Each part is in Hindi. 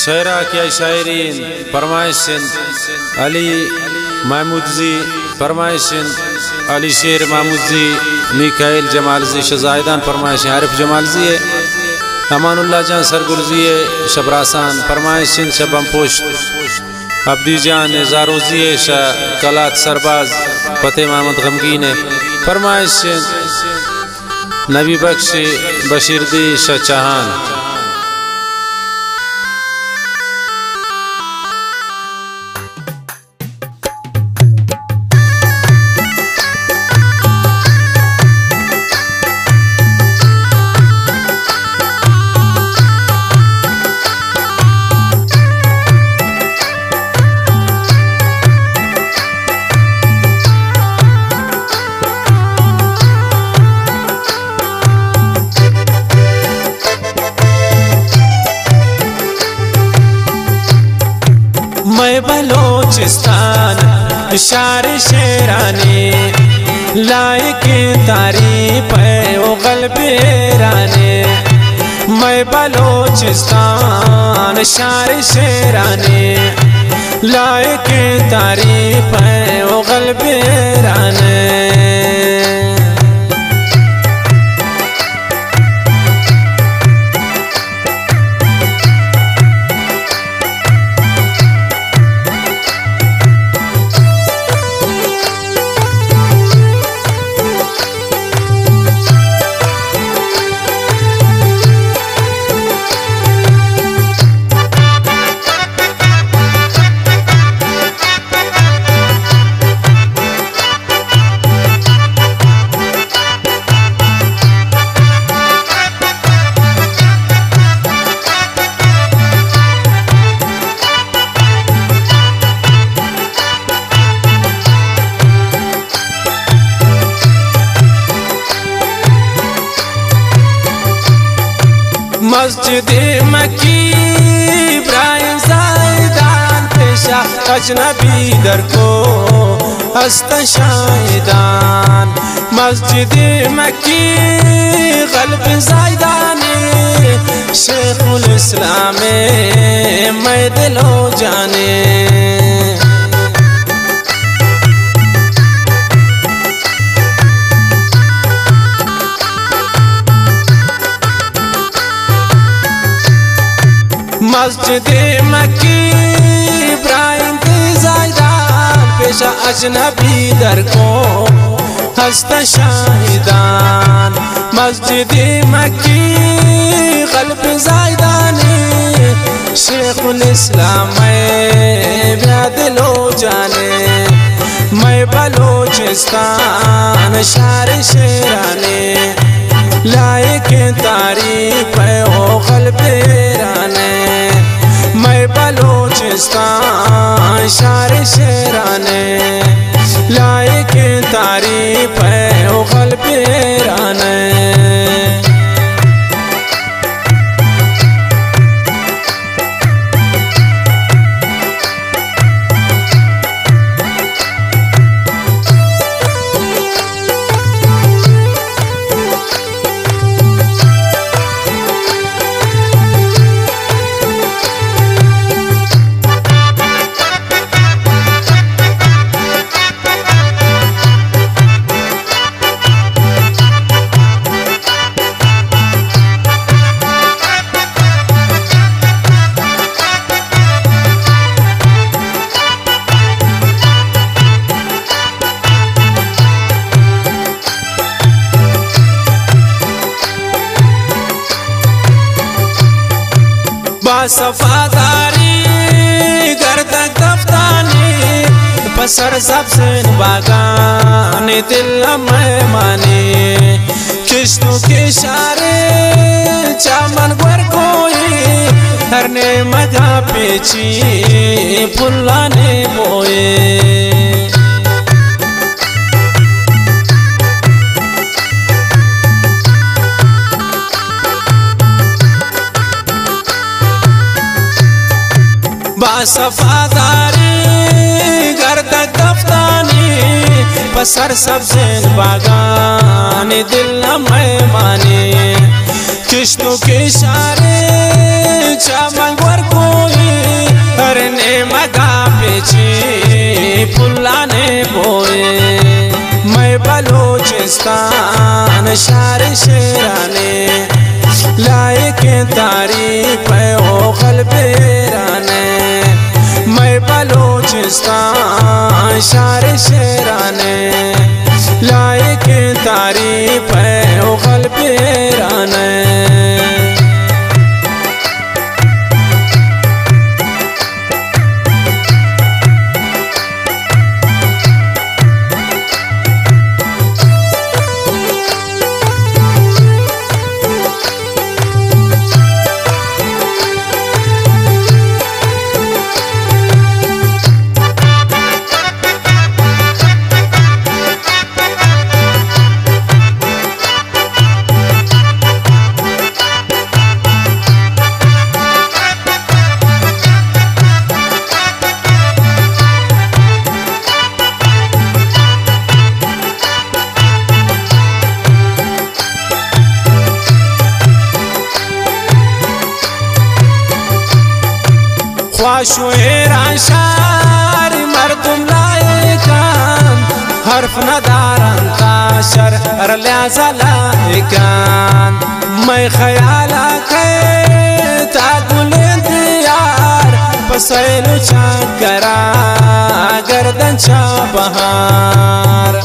शेरा क्या शायरीन फरमाइशिन अली महमूदजी फरमाइशिन अली शेर महमूदजी मिकाइल जमालजी शजायदान फरमाइश आरिफ जमालजी अमानुल्लाह जान सरगुरजी शबरासान फरमाइशिन शबम पुष्ट अब्दी जान जारोजी कलात सरबाज फतेह महमद गमगीन फरमाइशिन नबी बख्श बशीरदी शाहचहान। मैं बलोचिस्तान शार शेराने लायके तारीफ ओ गलबेराने। मैं बलोचिस्तान शार शेराने लायके तारीफ ओ गलबेराने। मस्जिद मक्की इब्राहिम ज़ायदान पेशा अजनबी दर को हस्त शाहिदान। मस्जिद मक्की ग़ल्ब ज़ायदान शेखुल इस्लाम मैं दिलो जाने। मस्जिद मक्की इब्राहिम ज़ायदान पेशा अजनबी दर को हस्त शाहिदान। मस्जिद मक्की ग़ल्ब ज़ायदान शेखुल इस्लाम मैं दिलो जाने। मैं बलोचिस्तान शार शेराने लायके तारीफ ओ गलबेराने। मैं बलोचिस्तान शार शेराने लायके तारीफ ओ गलबेराने। बासफादारी गर्द कफ्तानी पसर सबसे बागान दिल में माने। किश्तों के इशारे चामन गर कोई हरने मगा पेची फुलाने बोए। बासफादारी गर्द कफ्तानी पसर सबसे बागान दिल में माने। किश्तों के इशारे चामन गर कोई पुल्लाने बोए मैं बलोचिस्तान शार शेराने लाए के तारीफ ओ क़ल्बेराने मैं बलोचिस्तान शार शेराने लाए के तारीफ ओ क़ल्बेराने ख्वाशोरा शार मर्दुम लायकान हर्फ नदारन ताशर रल्याजा लायकान मैं ख्याला खे तागुलिंद यार पसैलु चाकरा गर्दन चा बहार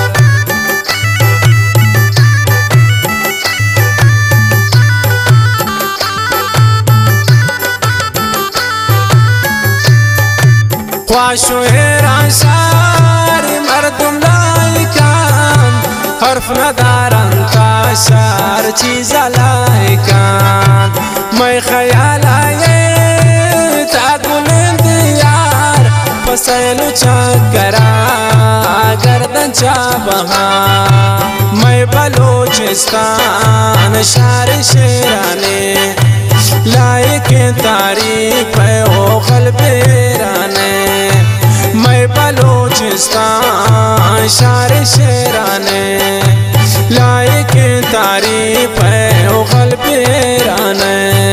ख्वाशोरा शार मर्दुम लायकान हर्फ नदारन ताशर चीज़ा लायकान मैं ख्याला ये तागुलिंद यार पसैलु चाकरा गर्दन चा बहार मैं बलोचिस्तान शार शेराने लाए के तारीफ ओ क़ल्बेराने मैं बलोचिस्तान शार शेराने लाए के तारीफ ओ क़ल्बेराने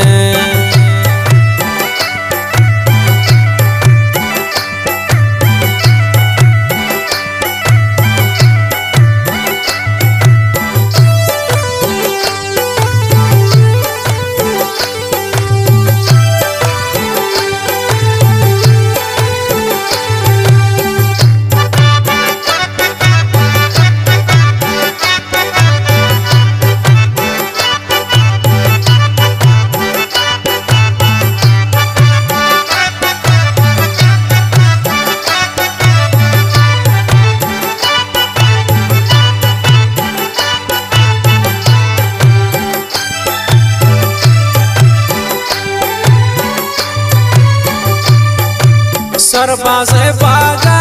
सरबाज़ बागा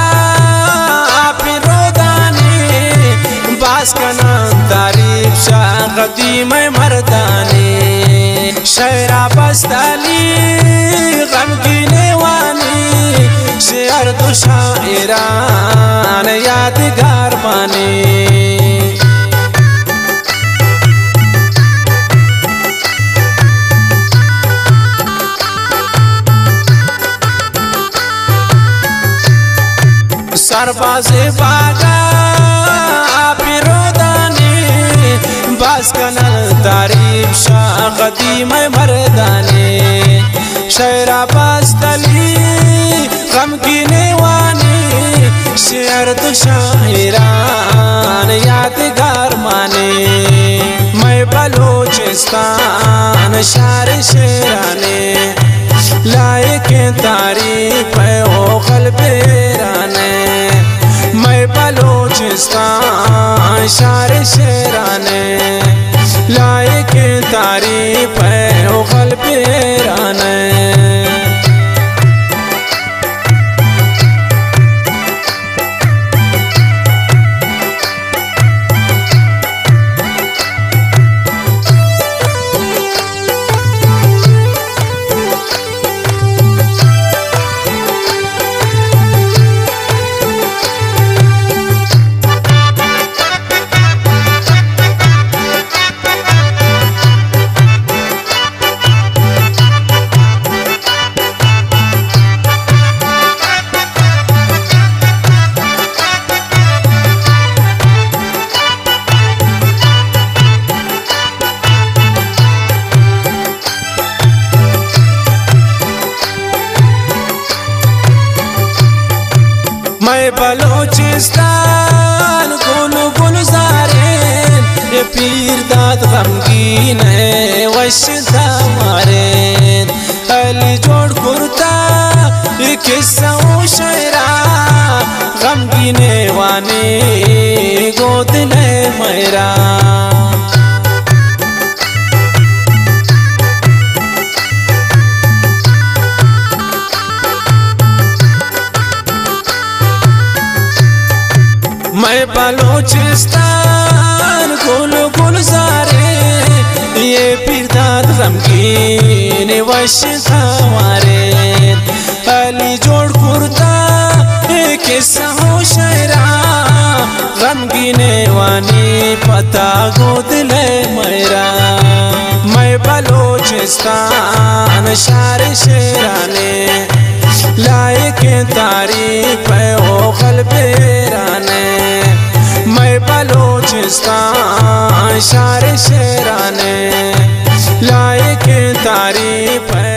पिरोदानी बास का नाम तारीफ शाह क़दीम मर्दानी शेरा बस्तली गमगीने वानी शेर दो शायरान यादगार बानी सरबाज़ बागा पिरोदानी बास का नाम तारीफ शाह क़दीम मर्दानी शेरा बस्तली गमगीने वानी शेर दो शायरान यादगार माने मैं बलोचिस्तान शार शेराने लाए के तारीफ ओ क़ल्बेराने मैं बलोचिस्तान शार शेराने लाए के तारीफ ओ क़ल्बेराने मैं बलोचिस्तान गुल गुलजारे ये पीर दाद गमगीन है वशदा मारे अली जोड़ कुर्ता ये किस्सा शेरा गमगीने वाने गोद ने मेरा मैं बलोचिस्तान गुल गुलजारे ये पीर दाद गमगीन वशदा मारे अली जोड़ कुर्ता किस्सा शेरा गमगीने वानी पता गोद ले मेरा मैं बलोचिस्तान शार शेराने लाए के तारीफ है ओ गलबेराने मैं बलोचिस्तान शार शेराने लाए के तारीफ है।